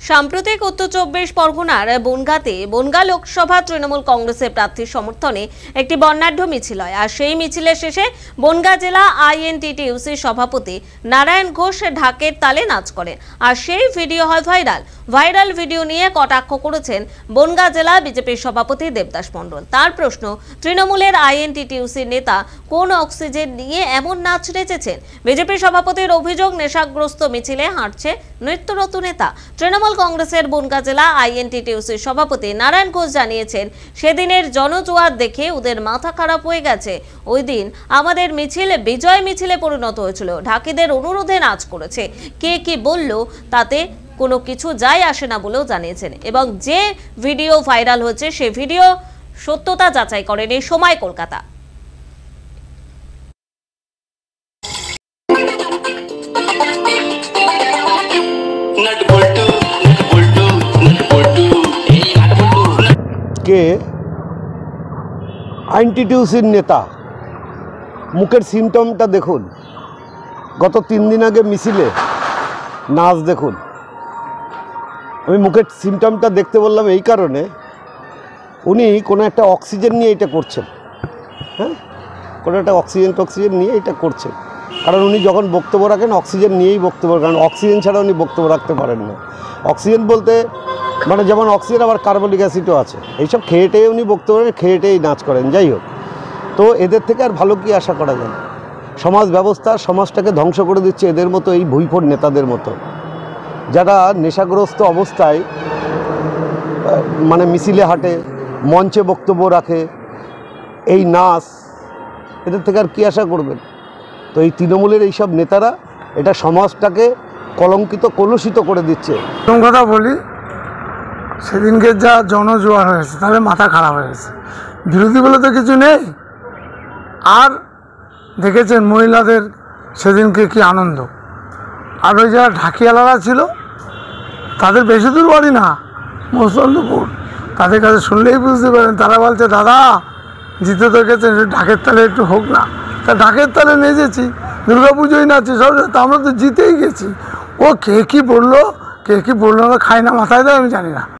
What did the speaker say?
সাম্প্রতিক উত্তর চব্বিশ পরগনার বনগাঁতে বনগাঁ লোকসভা তৃণমূল কংগ্রেসের প্রার্থীর সমর্থনে একটি বর্ণাঢ্য মিছিল হয়। আর সেই মিছিলের শেষে বনগাঁ জেলা আইএনটিটিইউসি সভাপতি নারায়ণ ঘোষ ঢাকের তালে নাচ করেন। আর সেই ভিডিও হয় ভাইরাল ভিডিও নিয়ে কটাক্ষ করেছেন বনগাঁ জেলা বিজেপির সভাপতি দেবদাস মণ্ডল। তার প্রশ্ন, তৃণমূলের আইএনটিটিইউসির নেতা কোন অক্সিজেন নিয়ে এমন নাচ নেচেছেন? বিজেপি সভাপতির অভিযোগ, নেশাগ্রস্ত মিছিলে হাঁটছে নৃত্যরত নেতা। তৃণমূল কংগ্রেসের বনগাঁ জেলা আইএনটিটিইউসির সভাপতি নারায়ণ ঘোষ জানিয়েছেন, সেদিনের জনজোয়ার দেখে ওদের মাথা খারাপ হয়ে গেছে। ওই দিন আমাদের মিছিল বিজয় মিছিলে পরিণত হয়েছিল, ঢাকিদের অনুরোধে নাচ করেছে। কে কি বলল তাতে কোনো কিছু যায় আসে না বলেও জানিয়েছেন। এবং যে ভিডিও ভাইরাল হচ্ছে সে ভিডিও সত্যতা যাচাই করেন এই সময় কলকাতা। কে আইএনটিটিইউসির নেতা, মুখের সিমটমটা দেখুন। গত 3 দিন আগে মিছিলে নাচ দেখুন। আমি মুখের সিমটমটা দেখতে বললাম এই কারণে, উনি কোনো একটা অক্সিজেন নিয়ে এটা করছেন। হ্যাঁ, কোনো একটা অক্সিজেন নিয়ে এটা করছেন। কারণ উনি যখন বক্তব্য রাখেন অক্সিজেন নিয়েই বক্তব্য, কারণ অক্সিজেন ছাড়া উনি বক্তব্য রাখতে পারেন না। অক্সিজেন বলতে মানে যেমন অক্সিজেন আবার কার্বনিক অ্যাসিডও আছে, এইসব খেয়েটেই উনি বক্তব্য খেয়েটেই নাচ করেন। যাই হোক, তো এদের থেকে আর ভালো কি আশা করা যায়? সমাজ ব্যবস্থা, সমাজটাকে ধ্বংস করে দিচ্ছে এদের মতো এই ভুইফোট নেতাদের মতো, যারা নেশাগ্রস্ত অবস্থায় মানে মিছিলে হাঁটে, মঞ্চে বক্তব্য রাখে, এই নাচ, এদের থেকে আর কি আশা করবেন? তো এই তৃণমূলের এইসব নেতারা এটা সমাজটাকে কলঙ্কিত, কলুষিত করে দিচ্ছে। প্রথম কথা বলি, সেদিনকে যা জনজোয়ার হয়েছে তাহলে মাথা খারাপ হয়ে গেছে। বিরোধী বলে তো কিছু নেই। আর দেখেছেন মহিলাদের সেদিনকে কি আনন্দ। আর ওই যারা ঢাকিয়ালারা ছিল তাদের বেশি দূর বাড়ি না, মসলন্দপুর। তাদের কাছে শুনলেই বুঝতে পারেন, তারা বলছে দাদা জিতে তো গেছেন, ঢাকের তালে একটু হোক না। তা ঢাকের তালে নেচেছি, দুর্গাপুজোই নাচছি সব, তা আমরা তো জিতেই গেছি। ও কে কী বললো না খাই না মাথায় দেয় আমি জানি না।